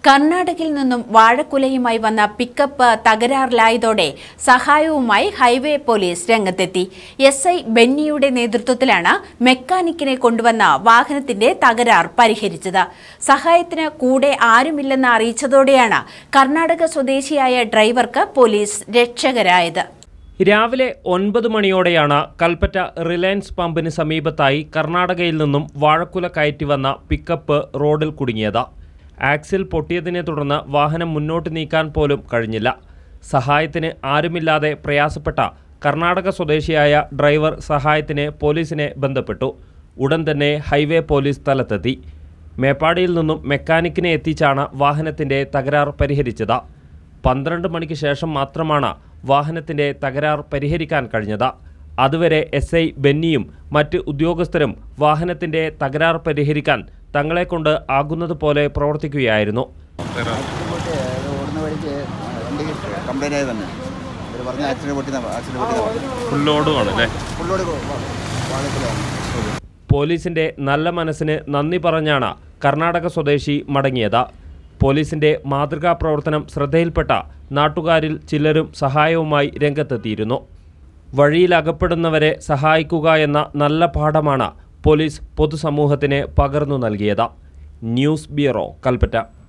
കർണാടകയിൽ നിന്നും വാഴക്കുലയുമായി വന്ന പിക്കപ്പ് തകരാറിലായതോടെ സഹായവുമായി ഹൈവേ പോലീസ് രംഗത്തെത്തി. എസ്ഐ ബെന്നിയുടെ നേതൃത്വത്തിലാണ് മെക്കാനിക്കിനെ കൊണ്ടുവന്ന വാഹനത്തിന്റെ തകരാർ പരിഹരിച്ചത്. സഹായത്തിന് കൂടെ ആരുമില്ലെന്ന് അറിയിച്ചതോടെയാണ് കർണാടക സ്വദേശിയായ ഡ്രൈവർക്ക് പോലീസ് രക്ഷകരായത്. രാവിലെ 9 മണിയോടെയാണ് കൽപ്പറ്റ റിലയൻസ് പമ്പിന് സമീപത്തായി കർണാടകയിൽ നിന്നും വാഴക്കുല കയറ്റി വന്ന പിക്കപ്പ് റോഡിൽ കുടുങ്ങിയത്. ആക്സിൽ പൊട്ടിയതിനെ തുടർന്ന് വാഹനം മുന്നോട്ട് നീക്കാൻ പോലും കഴിഞ്ഞില്ല. സഹായത്തിന് ആരുമില്ലാതെ പ്രയാസപ്പെട്ട കർണാടക സ്വദേശിയായ ഡ്രൈവർ സഹായത്തിന് പോലീസിനെ ബന്ധപ്പെട്ടു. ഉടൻ തന്നെ ഹൈവേ പോലീസ് സ്ഥലത്തെത്തി. മേപ്പാടിയിൽ നിന്നും മെക്കാനിക്കിനെ എത്തിച്ചാണ് വാഹനത്തിൻ്റെ തകരാർ പരിഹരിച്ചത്. 12 മണിക്ക് ശേഷം മാത്രമാണ് വാഹനത്തിൻ്റെ തകരാർ പരിഹരിക്കാൻ കഴിഞ്ഞത്. അതുവരെ എസ്ഐ ബെന്നിയും മറ്റ് ഉദ്യോഗസ്ഥരും വാഹനത്തിൻ്റെ തകരാർ പരിഹരിക്കാൻ തങ്ങളെക്കൊണ്ട് ആകുന്നതുപോലെ പ്രവർത്തിക്കുകയായിരുന്നു. പോലീസിന്റെ നല്ല മനസ്സിന് നന്ദി പറഞ്ഞാണ് കർണാടക സ്വദേശി മടങ്ങിയത്. പോലീസിന്റെ മാതൃകാ പ്രവർത്തനം ശ്രദ്ധയിൽപ്പെട്ട നാട്ടുകാരിൽ ചിലരും സഹായവുമായി രംഗത്തെത്തിയിരുന്നു. വഴിയിലകപ്പെടുന്നവരെ സഹായിക്കുക എന്ന നല്ല പാഠമാണ് പോലീസ് പൊതുസമൂഹത്തിന് പകർന്നു നൽകിയത്. News bureau, Kalpetta.